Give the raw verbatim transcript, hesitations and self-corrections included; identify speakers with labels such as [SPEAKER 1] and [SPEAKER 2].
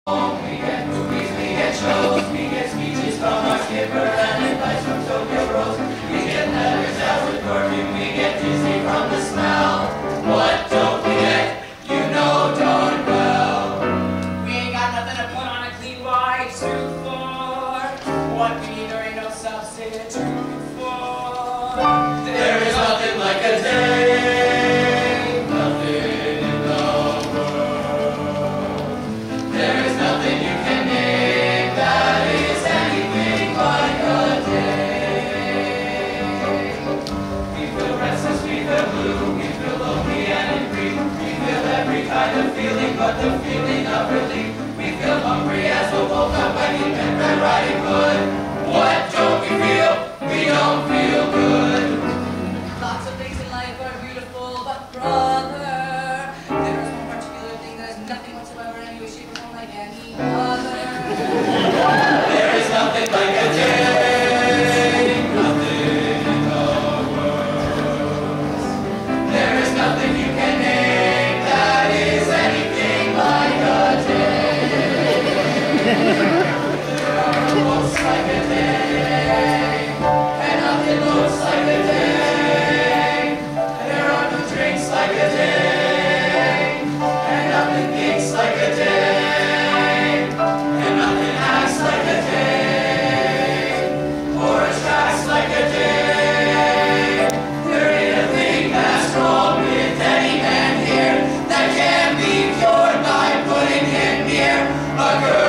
[SPEAKER 1] We get movies, we get shows, we get speeches from our skipper and advice from Tokyo Bros. We get letters out with perfume, we get dizzy from the smell. What don't we get? You know darn well.
[SPEAKER 2] We ain't got nothing to put on a clean white suit for. What we need there ain't no substitute for.
[SPEAKER 1] There is nothing like a day, nothing in the world. There is nothing you can name that is anything like a day. We feel restless, we feel blue, we feel lonely and in grief. We feel every kind of feeling but the feeling of relief. We feel hungry as a wolf up when he been Red Riding Hood. What don't we feel? We don't feel good.
[SPEAKER 3] Lots of things in life are beautiful, but brother, there is one particular thing that is nothing whatsoever in any way, shape, or form like any other.
[SPEAKER 1] There is nothing like a day, nothing in the world. There is nothing you can name that is anything like a day. There are books like a day, and nothing looks like a day. There are no drinks like a day, and nothing thinks like a day, and nothing acts like a day, or attracts like a day. There ain't a thing that's wrong with any man here that can be cured by putting him near a girl.